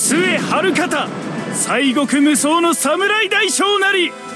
末春方西国無双の侍大将なり。